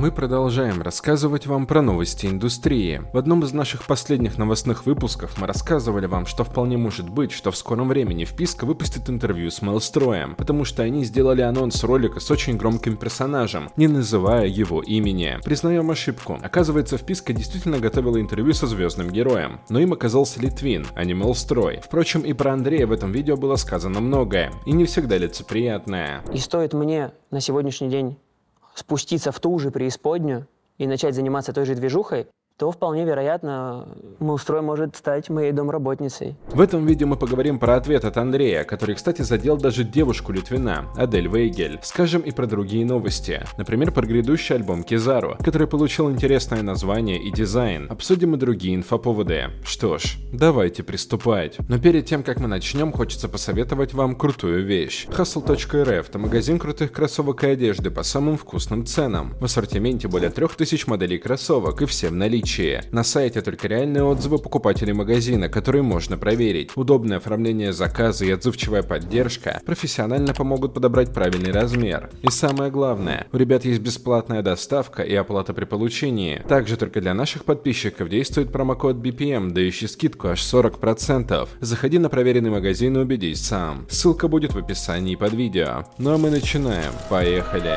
Мы продолжаем рассказывать вам про новости индустрии. В одном из наших последних новостных выпусков мы рассказывали вам, что вполне может быть, что в скором времени вписка выпустит интервью с Мелстроем, потому что они сделали анонс ролика с очень громким персонажем, не называя его имени. Признаем ошибку. Оказывается, вписка действительно готовила интервью со звездным героем, но им оказался Литвин, а не Мелстрой. Впрочем, и про Андрея в этом видео было сказано многое, и не всегда лицеприятное. И стоит мне на сегодняшний день спуститься в ту же преисподнюю и начать заниматься той же движухой, то вполне вероятно, Мелстрой может стать моей домработницей. В этом видео мы поговорим про ответ от Андрея, который, кстати, задел даже девушку Литвина, Адель Вейгель. Скажем и про другие новости. Например, про грядущий альбом Кизару, который получил интересное название и дизайн. Обсудим и другие инфоповоды. Что ж, давайте приступать. Но перед тем, как мы начнем, хочется посоветовать вам крутую вещь. Hustle.rf – это магазин крутых кроссовок и одежды по самым вкусным ценам. В ассортименте более 3000 моделей кроссовок и все в наличии. На сайте только реальные отзывы покупателей магазина, которые можно проверить. Удобное оформление заказа и отзывчивая поддержка профессионально помогут подобрать правильный размер. И самое главное, у ребят есть бесплатная доставка и оплата при получении. Также только для наших подписчиков действует промокод BPM, дающий скидку аж 40%. Заходи на проверенный магазин и убедись сам. Ссылка будет в описании под видео. Ну а мы начинаем. Поехали!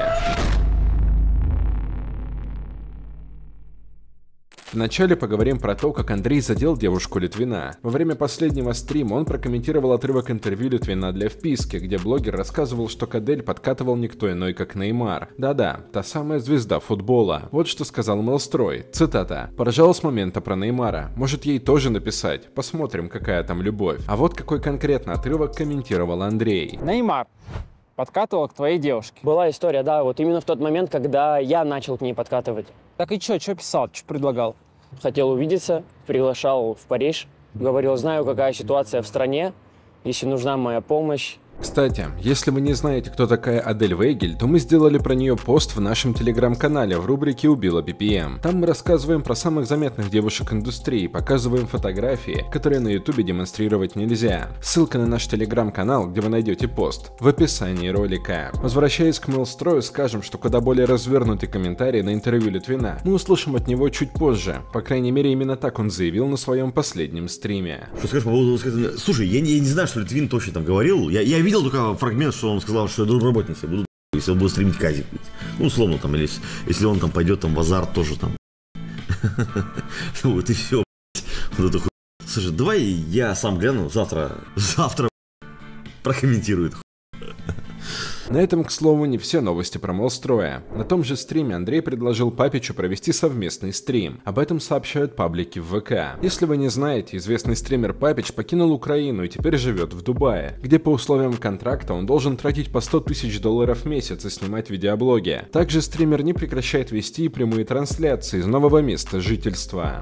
Вначале поговорим про то, как Андрей задел девушку Литвина. Во время последнего стрима он прокомментировал отрывок интервью Литвина для вписки, где блогер рассказывал, что к Адель подкатывал никто иной, как Неймар. Да-да, та самая звезда футбола. Вот что сказал Мелстрой. Цитата. «Поражал с момента про Неймара. Может, ей тоже написать? Посмотрим, какая там любовь». А вот какой конкретно отрывок комментировал Андрей. Неймар подкатывал к твоей девушке. Была история, да, вот именно в тот момент, когда я начал к ней подкатывать. Так и что писал, что предлагал? Хотел увидеться, приглашал в Париж, говорил, знаю, какая ситуация в стране, если нужна моя помощь. Кстати, если вы не знаете, кто такая Адель Вейгель, то мы сделали про нее пост в нашем телеграм-канале в рубрике «Убила BPM». Там мы рассказываем про самых заметных девушек индустрии, показываем фотографии, которые на ютубе демонстрировать нельзя. Ссылка на наш телеграм-канал, где вы найдете пост, в описании ролика. Возвращаясь к Мелстрою, скажем, что куда более развернутый комментарий на интервью Литвина мы услышим от него чуть позже. По крайней мере, именно так он заявил на своем последнем стриме. Что скажешь по поводу... Слушай, я не знаю, что Литвин точно там говорил. Я видел только фрагмент, что он сказал, что я домработница буду, если он будет стримить казик. Ну, условно, там, или если он там пойдет там в азарт тоже там. Вот и все. Слушай, давай я сам гляну завтра прокомментирую. На этом, к слову, не все новости про Мелстроя. На том же стриме Андрей предложил Папичу провести совместный стрим. Об этом сообщают паблики в ВК. Если вы не знаете, известный стример Папич покинул Украину и теперь живет в Дубае, где по условиям контракта он должен тратить по $100 000 в месяц и снимать видеоблоги. Также стример не прекращает вести прямые трансляции из нового места жительства.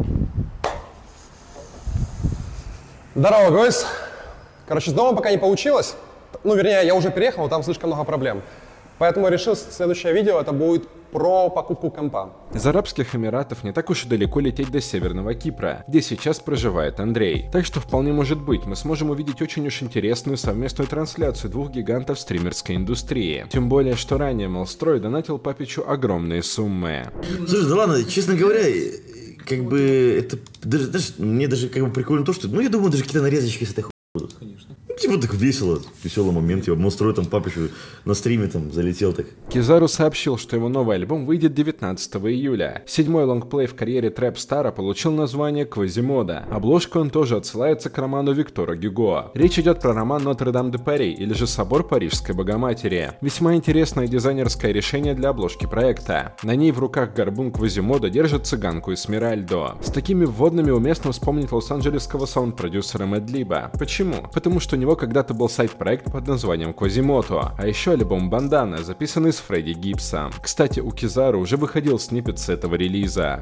Здорово, Гойс. Короче, с домом пока не получилось. Ну, вернее, я уже переехал, там слишком много проблем. Поэтому решил, следующее видео это будет про покупку компа. Из Арабских Эмиратов не так уж и далеко лететь до Северного Кипра, где сейчас проживает Андрей. Так что вполне может быть, мы сможем увидеть очень уж интересную совместную трансляцию двух гигантов стримерской индустрии. Тем более, что ранее Мелстрой донатил Папичу огромные суммы. Слушай, да ладно, честно говоря, как бы это... Даже, мне даже как бы прикольно то, что... Ну, я думаю, даже какие-то нарезочки с этой будут. Конечно. Типа так весело, веселый момент. Я Мелстрой там Папичу на стриме там залетел так. Кизару сообщил, что его новый альбом выйдет 19 июля. Седьмой лонгплей в карьере трэп-стара получил название «Квазимода». Обложка он тоже отсылается к роману Виктора Гюго. Речь идет про роман «Нотр-Дам-де-Пари» или же «Собор Парижской Богоматери». Весьма интересное дизайнерское решение для обложки проекта. На ней в руках горбун Квазимода держит цыганку Эсмеральдо. С такими вводными уместно вспомнить лос-анджелесского саунд-продюсера Мэдлиба. Почему? Потому что у него когда-то был сайт-проект под названием Quasimoto, а еще альбом Бандана, записанный с Фредди Гибсом. Кстати, у Кизару уже выходил сниппет с этого релиза.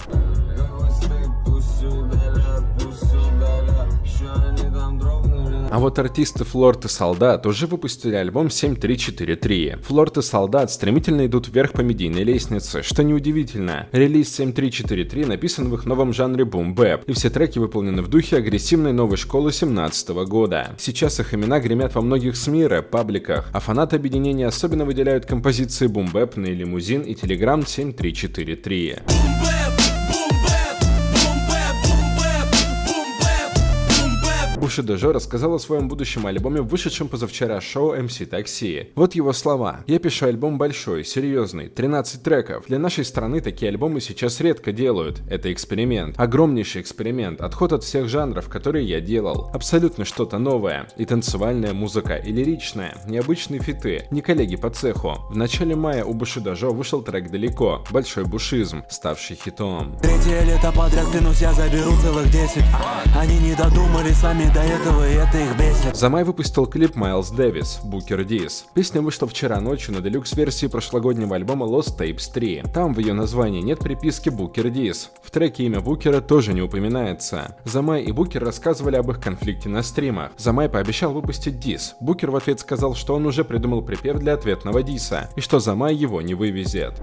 А вот артисты Флорт и Солдат уже выпустили альбом 7343. Флорт и Солдат стремительно идут вверх по медийной лестнице, что неудивительно. Релиз 7343 написан в их новом жанре бум-бэп, и все треки выполнены в духе агрессивной новой школы 2017 года. Сейчас их имена гремят во многих СМИ, рэп-пабликах, а фанаты объединения особенно выделяют композиции бум-бэпный лимузин и Telegram 7343. Bushido Joe рассказал о своем будущем альбоме в вышедшем позавчера шоу MC Taxi. Вот его слова. «Я пишу альбом большой, серьезный, 13 треков. Для нашей страны такие альбомы сейчас редко делают. Это эксперимент. Огромнейший эксперимент. Отход от всех жанров, которые я делал. Абсолютно что-то новое. И танцевальная музыка, и лиричная. Необычные фиты. Не коллеги по цеху. В начале мая у Bushido Joe вышел трек «Далеко», большой бушизм, ставший хитом. Третье лето подряд, клянусь, я заберу целых 10. Они не додумали сами до этого, и это их бесит. За май выпустил клип Майлз Дэвис «Booker Dis». Песня вышла вчера ночью на делюкс-версии прошлогоднего альбома Lost Tapes 3. Там в ее названии нет приписки Booker Dis. В треке имя Букера тоже не упоминается. Замай и Букер рассказывали об их конфликте на стримах. Замай пообещал выпустить дис. Букер в ответ сказал, что он уже придумал припев для ответного диса, и что Замай его не вывезет.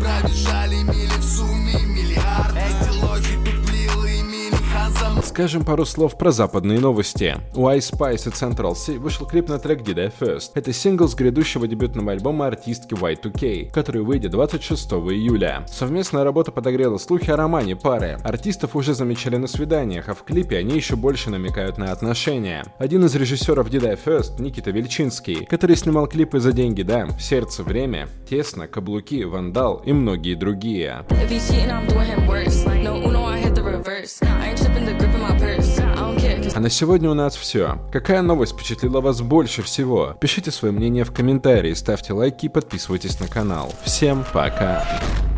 Скажем пару слов про западные новости. У Ice Spice и Central C вышел клип на трек Did I First. Это сингл с грядущего дебютного альбома артистки Y2K, который выйдет 26 июля. Совместная работа подогрела слухи о романе пары. Артистов уже замечали на свиданиях, а в клипе они еще больше намекают на отношения. Один из режиссеров Did I First, Никита Вельчинский, который снимал клипы за деньги, да, «Сердце, время», «Тесно», «Каблуки», «Вандал» и многие другие. А на сегодня у нас все. Какая новость впечатлила вас больше всего? Пишите свое мнение в комментарии, ставьте лайки и подписывайтесь на канал. Всем пока!